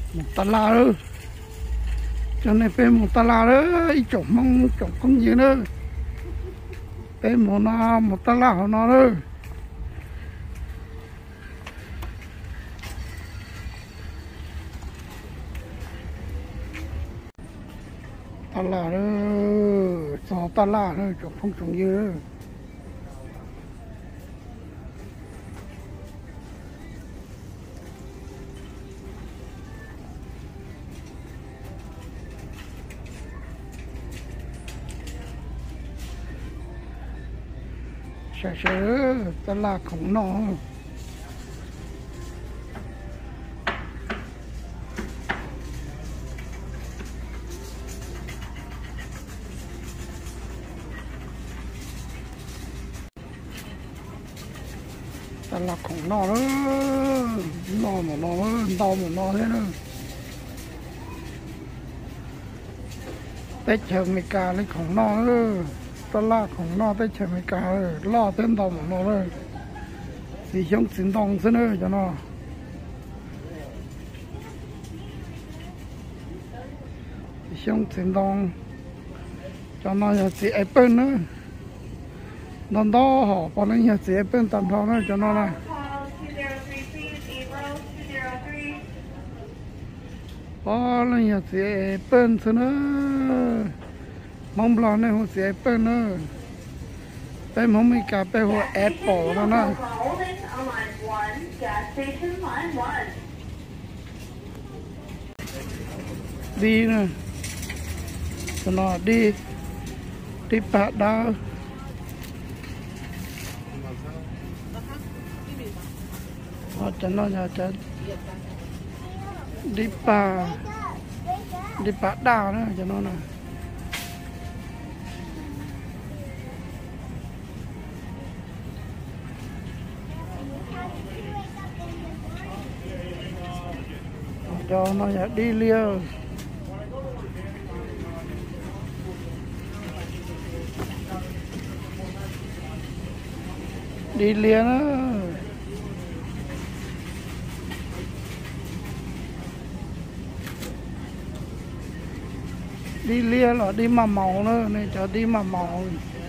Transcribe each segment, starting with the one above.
một tala nữa cho nên phải một tala nữa ít chồng mong chồng không gì nữa phải một tala họ nó nữa tala nữa sao tala nữa chồng không chồng gì nữa sợ ta là khổng nó ta là khổng nó đó nó mà nó đau mà nó thế đó tết chờ mày cả lấy khổng nó đó ta là khổng nó tết chờ mày cả lo tên đau mà nó đó thì sống sinh động thế nữa cho nó thì sống sinh động cho nó là chỉ Apple nữa nó đó họ còn lấy nhà chỉ Apple tầm thọ nữa cho nó này có lấy nhà chỉ Apple thế nữa mong lo này họ chỉ Apple nữa bên khôngมีcà phê họ Apple đó nè đi nè cho nó đi bạc đào họ cho nó nhà cho đi bạc đào nữa cho nó nè cho nó đi liêu đi liền á đi liền là đi mà màu nữa này cho đi mà màu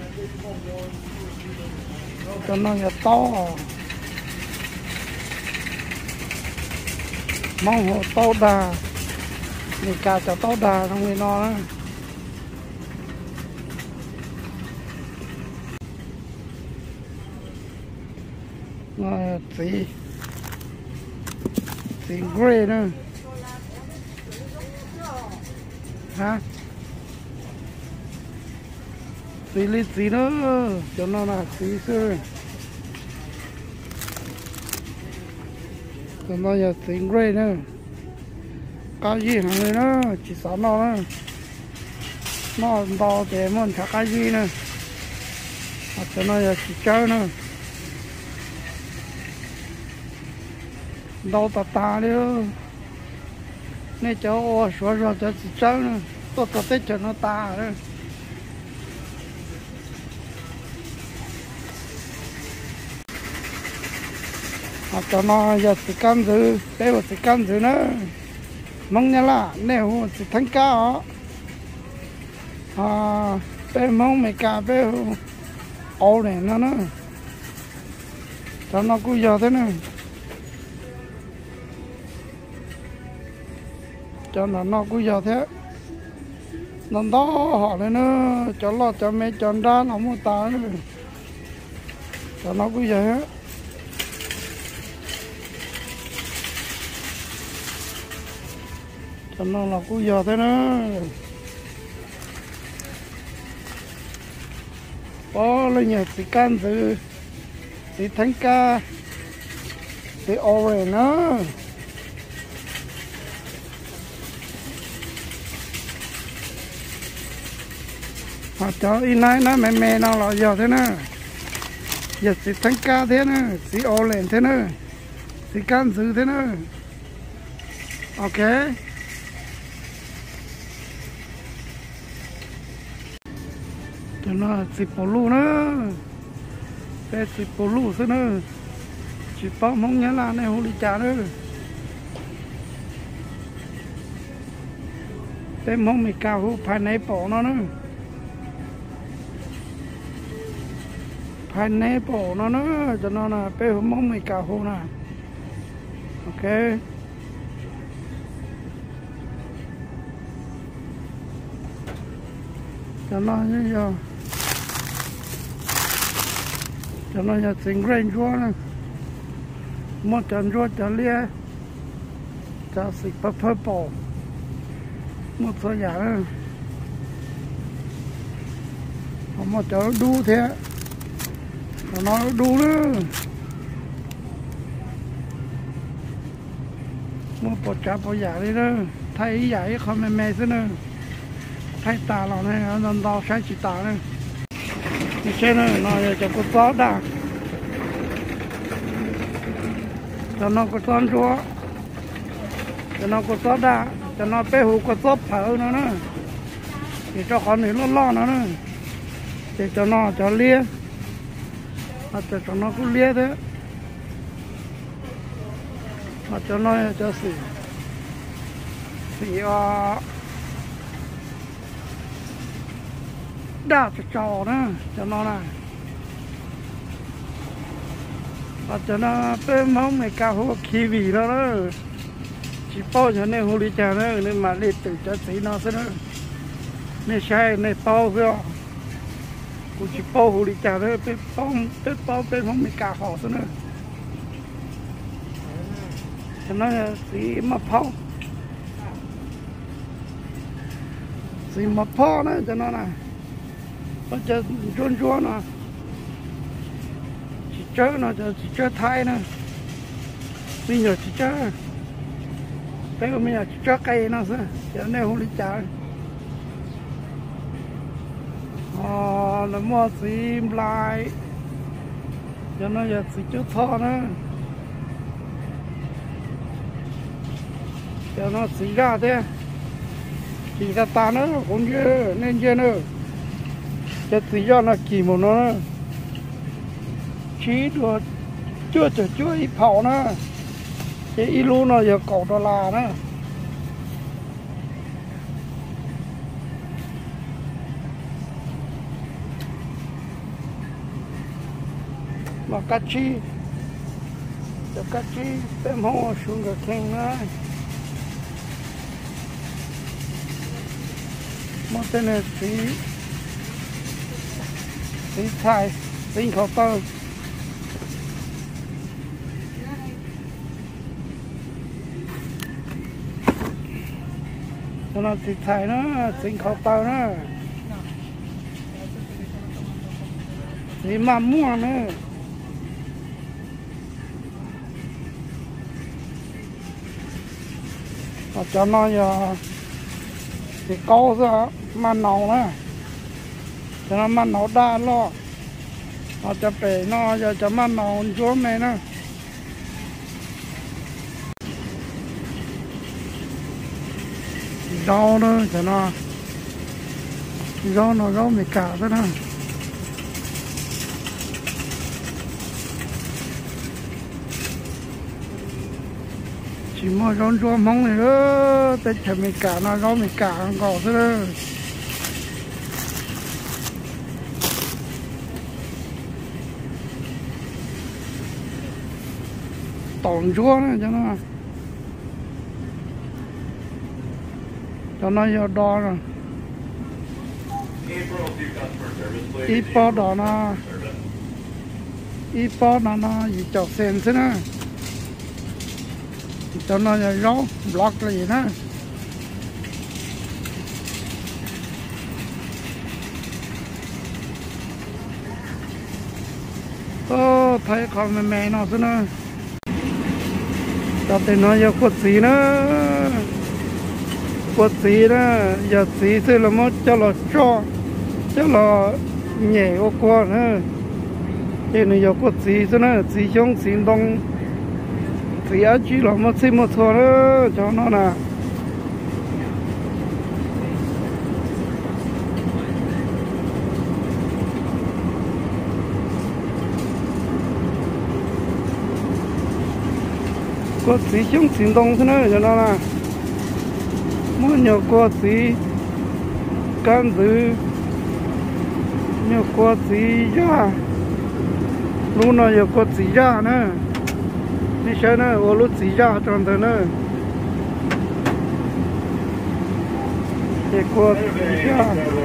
cho nó nhà to mong hộ to đà người cả cho to đà trong người nó đó xì grey nữa hả xì lít xì nữa cho nó là xì xưa cho nó là xì grey nữa cái gì hàng người đó chỉ sợ nó to để mình thả cái gì nữa cho nó là chỉ chơi nữa đâu ta đi nên cháu xóa rồi cho chị cháu nữa tôi tết cho nó ta nữa cho nó giờ chỉ cam dữ đây là chỉ cam dữ nữa mong nhá là nếu chỉ thắng cao bên mong mày cà bên ô này nó nữa cho nó cứ giờ thế này cho nó cứ giờ thế nó đó họ lên nữa cho lo cho mẹ chọn ra nó mua ta nữa cho nó cứ giờ hết cho nó là cứ giờ thế nữa có lên nhà thì can từ thì thánh ca thì ô rồi nữa họ cho in này nó mẹ nó là giờ thế nữa giờ thì thánh ca thế nữa thì ô lên thế nữa thì can dự thế nữa ok cho nó xịt bổ lù nữa để xịt bổ lù thế nữa chỉ bao mong nhớ là này hồ đi trả nữa เป็นห้องมีกาหูภายในปอเนาะนะภายในปอเนาะนะจะนอนนะเป็นห้องมีกาหูนะโอเคจะนอนยังจะนอนจะสิงเร่งชัวนะหมดจันชัวจะเลี้ยจะสิบเพิ่มปอหมดตัวอย่างนะผมมาจะดูเถอะnó đủ nữa mua bột chả bột giả đi đó thay giả không mềm mềm thế nữa thay tà lò này nó đau sai chỉ tà nữa như thế nữa nó cho có gió đã cho nó có gió chúa cho nó có gió đã cho nó bé hú có gió phở nó nữa thì cho con này nó lo nó nữa để cho nó cho lia cho nó cũng lia thế mà cho nó cho xỉ đào cho trò nữa cho nó này và cho nó bên mong này cao hơn khi vì đó chỉ bao cho nên hồ lý trà nữa nên mà đi từ cho xỉ nó sẽ nữa nên sai nên bao rồiกูจะป้อหูดิจ่าเลยเป็นป้อเป็นห้องมีกาหอซะเนอะฉะนั้นสีมะพร้าวสีมะพร้าวนะฉะนั้นนะมันจะจวนๆนะจีเจ้านะจะจีเจ้าไทยนะสีเหนือจีเจ้าแต่ก็ไม่อยากจีเจ้าไก่นะซะจะในหูดิจ่าlà mua xí lại cho nó giờ xí chút thọ nữa cho nó xí ra thế chỉ ra ta nữa cũng chưa nên chưa nữa cho xí cho nó chỉ một nó chỉ được chưa ít phao nữa cái ít lú nó giờ cổ đô la nữa mà cá chi bên hồ xuống cái kênh này một tên là xí thải xí khẩu tơ cho nó xí thải nó xí khẩu tơ nó xí mà mua nữa cho nó giờ thì câu ra mà nấu nữa cho nó mà nấu đa lo nó cho bể nó giờ cho mà nấu xuống này nữa rau nữa cho nó rau mì cả thế nào chỉ mua rau chua mong này đó tới chả mì cả nó rau mì cả gò thế đó tỏn chua nữa cho nó vô đo rồi ít bao đó nó gì chọc sen thế nữa cho nó rau block là gì đó thấy con mẹ nó thế nữa cho tên nó vô quất xí nữa giờ xí thế là mất cho là nhẹ ô qua nữa thế này vô quất xí thế nữa xí trong xí đông thì ở chỉ là một xí một thua đó cho nó nè có xí trong xí đông thế nữa cho nó nè mua nhiều qua gì can dự nhiều qua gì ra lúc nào nhiều qua gì ra nữa đi xe nữa ô lúc gì ra trong đó nữa để qua gì ra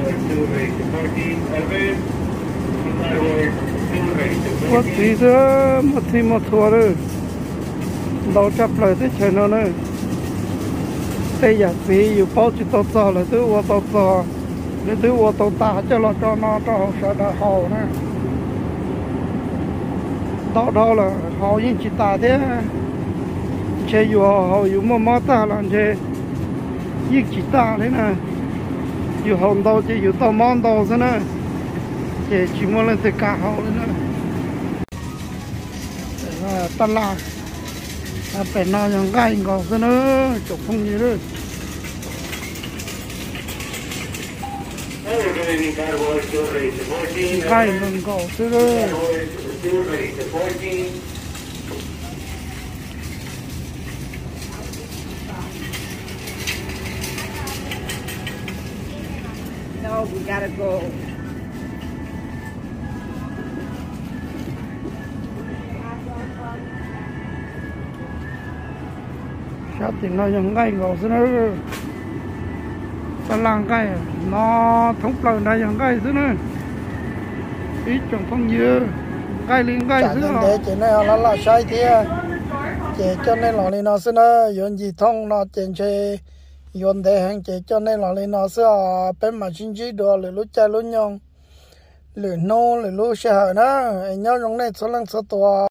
qua gì đó một thì một thua rồi đâu chấp lời tới chơi nó nữa bây giờ gìอยู่bao nhiêu tàu là thứ ô tàu để thứ ô tô ta cho nó cho sợ đã hậu nè đó là hậu những chị ta thế chơiอยู่hậuอยู่mà ta là chơi những chị ta thế nèอยู่hậu đâu chơiอยู่tàu món đâu thế nè chơi chỉ muốn lên tới cả hậu nữa ta là phải nói những cái ngõ thế nữa chụp không gì nữa gai mình ngõ thế nữa No, we gotta go. sao thì nó những cái ngõ thế nữa ta làm cái nó thống lời này những cái thế nữa ít trong không nhiều cái liên cái thế nào để chị này là sai thế chị cho nên là nó sẽ nó dùng gì thông nó tiền chơi dùng để hàng chị cho nên là nó sẽ bên mà chính trị đồ rồi lúc chơi lúc nhông lửa nô rồi lúc xe hở nó nhớ trong này số lần số tuổi